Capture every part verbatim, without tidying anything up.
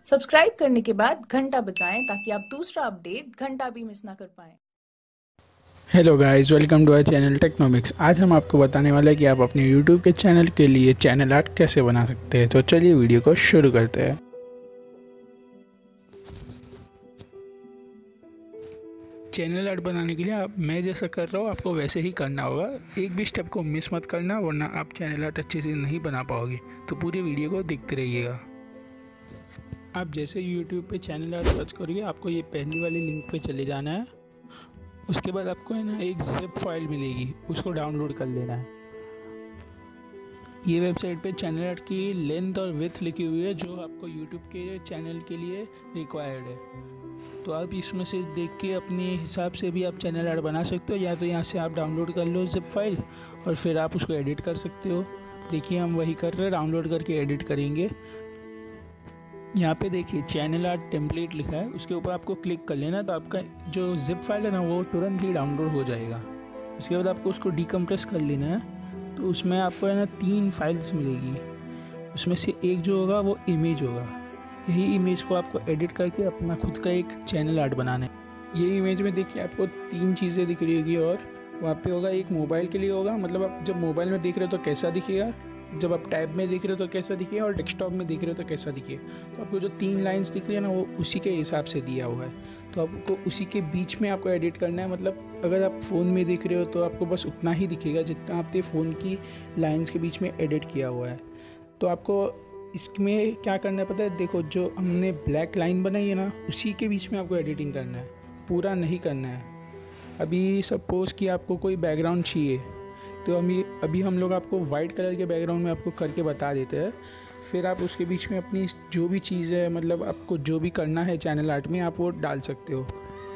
Subscribe करने के बाद घंटा बजाएं ताकि आप दूसरा अपडेट घंटा भी मिस ना कर पाएं। Hello guys, welcome to our channel Technomix. आज हम आपको बताने वाले हैं कि आप अपने यूट्यूब के चैनल के लिए चैनल आर्ट कैसे बना सकते हैं। तो चलिए वीडियो को शुरू करते हैं। चैनल आर्ट बनाने के लिए आप मैं जैसा कर रहा हूँ आपको वैसे ही करना होगा। एक भी स्टेप को मिस मत करना, वरना आप चैनल आर्ट अच्छे से नहीं बना पाओगे। तो पूरी वीडियो को देखते रहिएगा। आप जैसे यूट्यूब पे चैनल आर्ट सर्च करोगे, आपको ये पहली वाली लिंक पे चले जाना है। उसके बाद आपको है ना एक जिप फाइल मिलेगी, उसको डाउनलोड कर लेना है। ये वेबसाइट पे चैनल आर्ट की लेंथ और विड्थ लिखी हुई है, जो आपको यूट्यूब के चैनल के लिए रिक्वायर्ड है। तो आप इसमें से देख के अपने हिसाब से भी आप चैनल आर्ट बना सकते हो, या तो यहाँ से आप डाउनलोड कर लो जिप फाइल और फिर आप उसको एडिट कर सकते हो। देखिए हम वही कर रहे हैं, डाउनलोड करके एडिट करेंगे। यहाँ पे देखिए चैनल आर्ट टेम्पलेट लिखा है, उसके ऊपर आपको क्लिक कर लेना, तो आपका जो जिप फाइल है ना वो तुरंत ही डाउनलोड हो जाएगा। उसके बाद आपको उसको डिकम्प्रेस कर लेना है। तो उसमें आपको है ना तीन फाइल्स मिलेगी। उसमें से एक जो होगा वो इमेज होगा। यही इमेज को आपको एडिट करके अपना खुद का एक चैनल आर्ट बनाना है। ये इमेज में देखिए आपको तीन चीज़ें दिख रही होगी, और वहाँ पे होगा एक मोबाइल के लिए होगा, मतलब आप जब मोबाइल में देख रहे हो तो कैसा दिखेगा, जब आप टैब में देख रहे हो तो कैसा दिखेगा, और डेस्कटॉप में देख रहे हो तो कैसा दिखेगा। तो आपको जो तीन लाइंस दिख रही है ना वो उसी के हिसाब से दिया हुआ है। तो आपको उसी के बीच में आपको एडिट करना है। मतलब अगर आप फ़ोन में देख रहे हो तो आपको बस उतना ही दिखेगा जितना आपने फ़ोन की लाइंस के बीच में एडिट किया हुआ है। तो आपको इसमें क्या करना है पता है, देखो जो हमने ब्लैक लाइन बनाई है ना उसी के बीच में आपको एडिटिंग करना है, पूरा नहीं करना है। अभी सपोज़ कि आपको कोई बैकग्राउंड चाहिए, तो हम ये अभी हम लोग आपको वाइट कलर के बैकग्राउंड में आपको करके बता देते हैं। फिर आप उसके बीच में अपनी जो भी चीज़ है, मतलब आपको जो भी करना है चैनल आर्ट में, आप वो डाल सकते हो।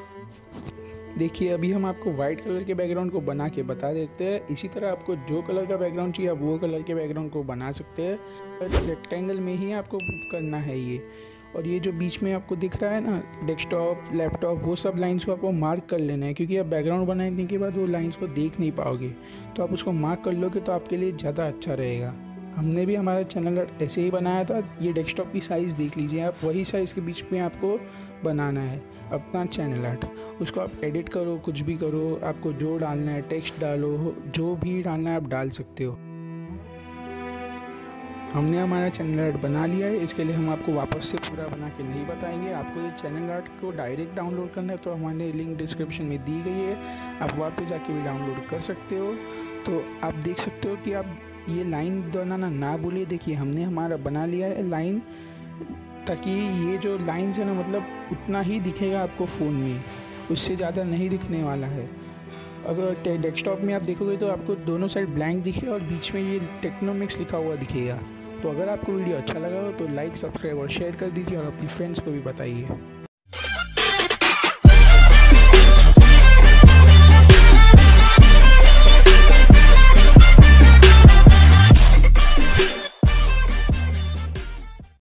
देखिए अभी हम आपको वाइट कलर के बैकग्राउंड को बना के बता देते हैं। इसी तरह आपको जो कलर का बैकग्राउंड चाहिए आप वो कलर के बैकग्राउंड को बना सकते हैं। रेक्टेंगल में ही आपको करना है ये। और ये जो बीच में आपको दिख रहा है ना डेस्कटॉप, लैपटॉप, वो सब लाइंस को आपको मार्क कर लेना है, क्योंकि आप बैकग्राउंड बनाने के बाद वो लाइंस को देख नहीं पाओगे। तो आप उसको मार्क कर लोगे तो आपके लिए ज़्यादा अच्छा रहेगा। हमने भी हमारा चैनल ऐसे ही बनाया था। ये डेस्कटॉप की साइज़ देख लीजिए आप, वही साइज़ के बीच में आपको बनाना है अपना चैनल आर्ट। उसको आप एडिट करो, कुछ भी करो, आपको जो डालना है टेक्स्ट डालो, जो भी डालना है आप डाल सकते हो। हमने हमारा चैनल आर्ट बना लिया है। इसके लिए हम आपको वापस से पूरा बना के नहीं बताएंगे। आपको ये चैनल आर्ट को डायरेक्ट डाउनलोड करना है तो हमारे लिंक डिस्क्रिप्शन में दी गई है, आप वहाँ पे जाके भी डाउनलोड कर सकते हो। तो आप देख सकते हो कि आप ये लाइन बनाना ना भूलिए। देखिए हमने हमारा बना लिया है लाइन, ताकि ये जो लाइन्स है ना मतलब उतना ही दिखेगा आपको फ़ोन में, उससे ज़्यादा नहीं दिखने वाला है। अगर डेस्कटॉप में आप देखोगे तो आपको दोनों साइड ब्लैंक दिखेगा और बीच में ये टेक्नोमिक्स लिखा हुआ दिखेगा। तो अगर आपको वीडियो अच्छा लगा हो तो लाइक, सब्सक्राइब और शेयर कर दीजिए, और अपने फ्रेंड्स को भी बताइए।